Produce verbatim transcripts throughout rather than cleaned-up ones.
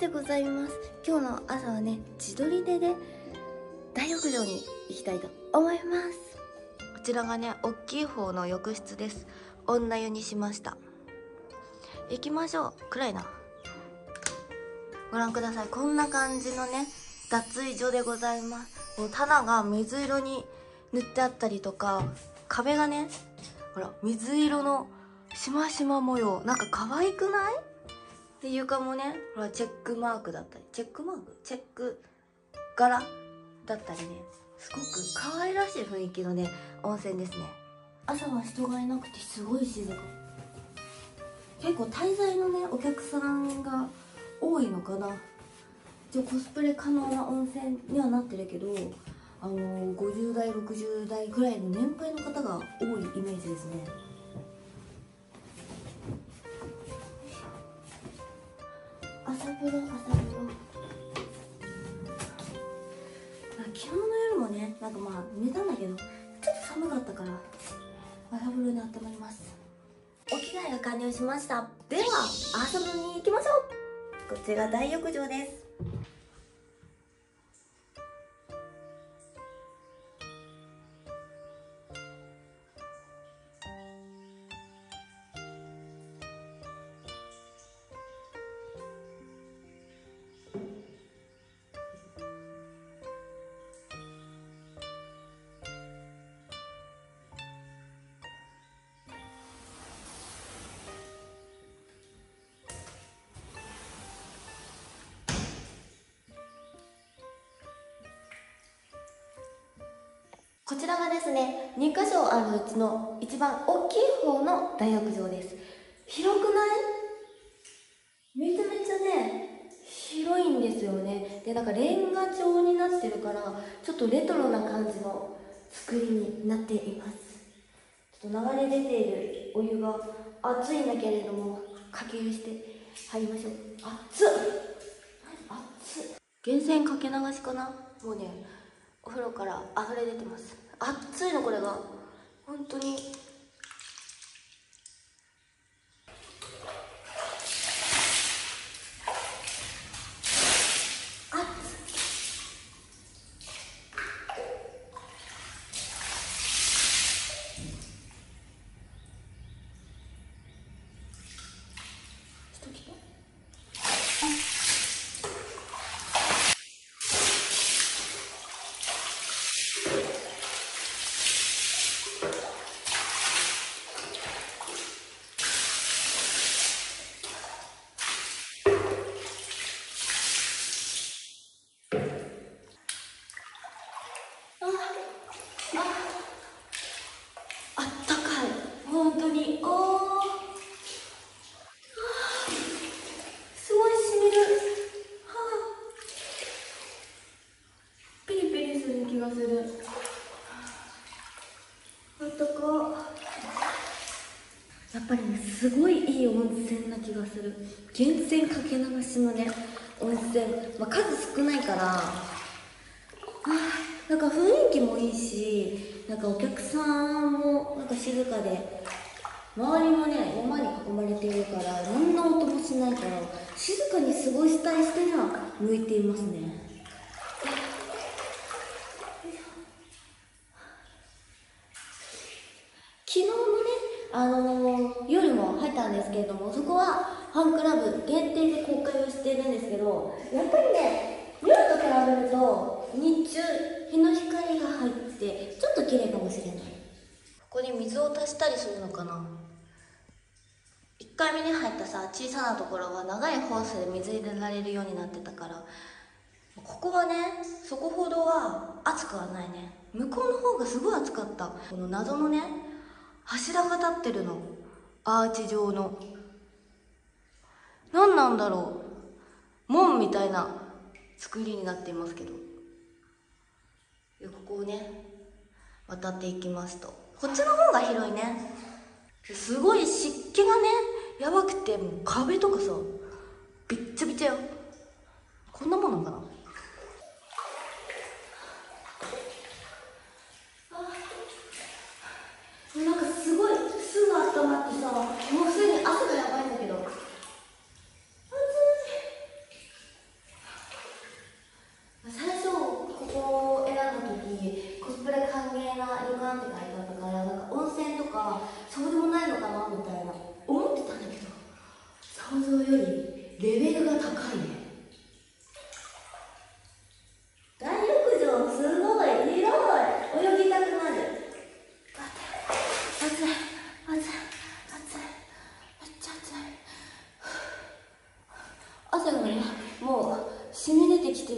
でございます。今日の朝はね、自撮りでね、大浴場に行きたいと思います。こちらがね、大きい方の浴室です。女湯にしました。行きましょう。暗いな。ご覧ください。こんな感じのね、脱衣所でございます。もう棚が水色に塗ってあったりとか、壁がね、ほら水色のしましま模様、なんか可愛くない？で、床もね、ほらチェックマークだったり、チェックマークチェック柄だったりね、すごく可愛らしい雰囲気のね、温泉ですね。朝は人がいなくてすごい静か。結構滞在のね、お客さんが多いのかな。一応コスプレ可能な温泉にはなってるけど、あのー、ごじゅう代ろくじゅう代ぐらいの年配の方が多いイメージですね。朝風呂、朝風呂。昨日の夜もね、なんかまあ寝たんだけど、ちょっと寒かったから朝風呂に温まります。お着替えが完了しました。では朝風呂に行きましょう。こちら大浴場です。こちらがですね、にかしょあるうちの一番大きい方の大浴場です。広くない？めちゃめちゃね、広いんですよね。で、なんかレンガ調になってるから、ちょっとレトロな感じの作りになっています。ちょっと流れ出ているお湯が熱いんだけれども、かけ湯して入りましょう。熱っ！熱っ！源泉かけ流しかな？もうね、お風呂から溢れ出てます。熱いのこれが本当に。本当に、おー、すごいしみる。はあ、ピリピリする気がする。あったか。やっぱりね、すごいいい温泉な気がする。源泉かけ流しのね、温泉、まあ、数少ないから、あー、なんか雰囲気もいいし、なんかお客さんもなんか静かで、周りもね、山に囲まれているから何の音もしないから、静かに過ごしたい人には向いていますね。昨日のね、あのー、夜も入ったんですけれども、そこはファンクラブ限定で公開をしているんですけど、やっぱりね、夜と比べると日中日の光が入ってちょっと綺麗かもしれない。ここに水を足したりするのかな。いっかいめに入ったさ、小さなところは長いホースで水入れられるようになってたから、ここはね、そこほどは暑くはないね。向こうの方がすごい暑かった。この謎のね、柱が立ってるの。アーチ状の。何なんだろう。門みたいな作りになっていますけど。で、ここをね、渡っていきますと、こっちの方が広いね。すごい湿気がね、やばくて、もう壁とかさ、びっちゃびちゃよ。こんなもんなんかな。なんかすごいすぐ温まってさ、もうすでに汗がやばいんだけど。暑い。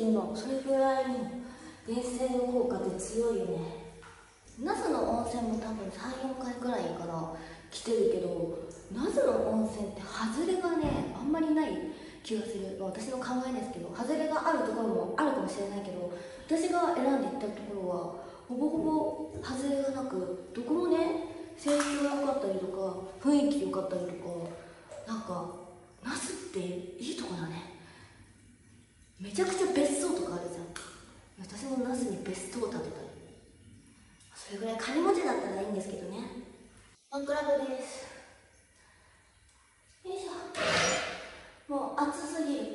いうの、それぐらいの源泉の効果って強いよね。那須の温泉も多分さん、よんかいくらいかな来てるけど、那須の温泉って外れがねあんまりない気がする、まあ、私の考えですけど、外れがあるところもあるかもしれないけど、私が選んでいったところはほぼほぼ外れがなく、どこもね清涼良かったりとか雰囲気良かったりとか、なんか那須っていいとこだね。めちゃくちゃ別荘とかあるじゃん。私も那須に別荘を建てたり、それぐらい金持ちだったらいいんですけどね。ファンクラブです。よいしょ。もう暑すぎる。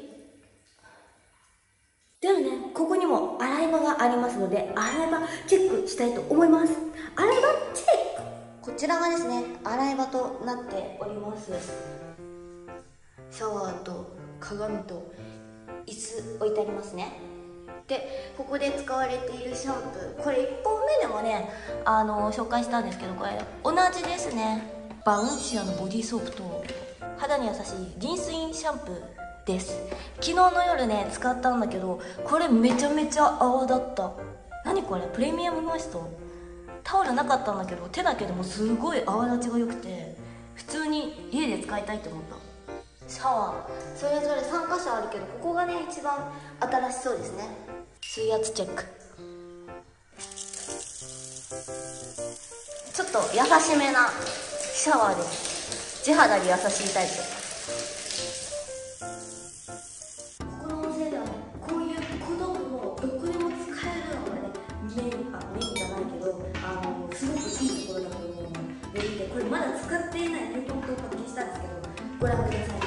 ではね、ここにも洗い場がありますので、洗い場チェックしたいと思います。洗い場チェック。こちらがですね、洗い場となっております。シャワーと鏡と椅子置いてありますね。で、ここで使われているシャンプー、これいっぽんめでもねあの紹介したんですけど、これ同じですね。バウンシアのボディーソープと肌に優しいリンスインシャンプーです。昨日の夜ね使ったんだけど、これめちゃめちゃ泡立った。何これ、プレミアムモイスト。タオルなかったんだけど、手だけでもすごい泡立ちが良くて、普通に家で使いたいと思った。シャワーそれぞれさんかしょあるけど、ここがね一番新しそうですね。水圧チェック。ちょっと優しめなシャワーです。地肌に優しいタイプ。この温泉ではね、こういう小道具もどこでも使えるのがねメイン、あメインじゃないけど、あのすごくいいところだと思うので、見て、これまだ使っていない入門と発見したんですけど、ご覧ください。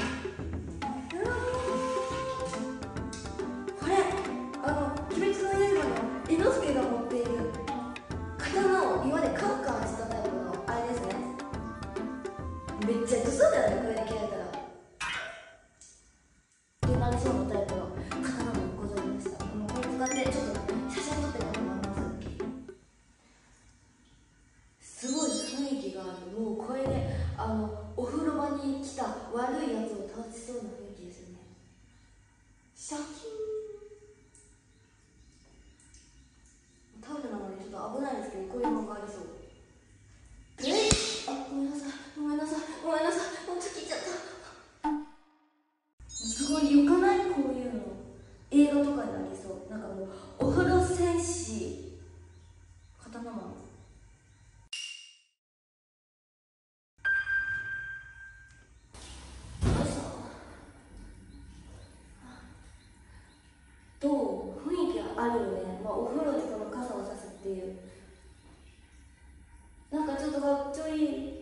めっちゃ嘘だよね、これで切られたら。ってなりそうなタイプの刀もございました。もうこれ使ってちょっと写真撮ってたと思います。すごい雰囲気がある。もうこれであのお風呂場に来た悪いやつを倒しそうな雰囲気ですよね。シャキーン。タオルなのでちょっと危ないですけど、こういうのがありそう。えっ、あ、ごめんなさいごめんなさいごめんなさい、もうちょっと切っちゃった。すごいよくない？こういうの映画とかにありそう。なんかもうお風呂戦士刀マン。どう？雰囲気あるよね。まあ、お風呂でこの傘を差すっていう、なんかちょっとかっちょいい。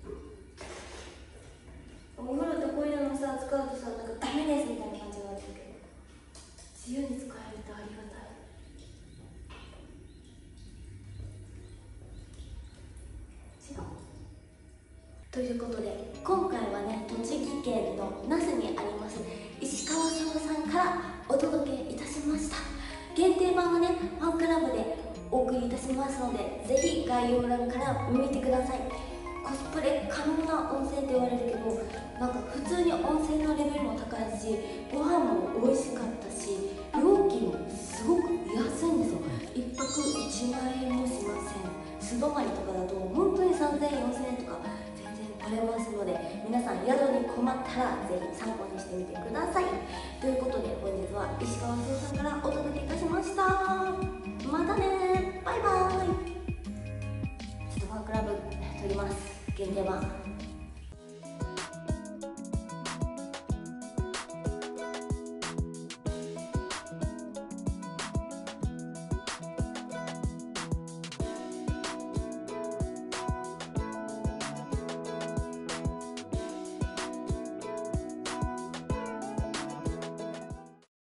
お風呂ってこういうのさ使うとさ、なんかダメですみたいな感じがあるけど、自由に使えるってありがたい。違う。ということで、今回はね栃木県の那須にあります石川さんさんからお届けいたしました。限定版はねファンクラブでお送りいたしますので、ぜひ概要欄から見てください。コスプレ可能な温泉って言われるけど、なんか普通に温泉のレベルも高いし、ご飯も美味しかったし、料金もすごく安いんですよ。いっぱくいちまんえんもしません。素泊まりとかだと本当にさんぜんえんよんせんえんとか全然取れますので、皆さん宿に困ったらぜひ参考にしてみてください。ということで本日は石川壮さんからお届けいたしました。またね、バイバイ。ちょっとファンクラブ撮ります、限定版。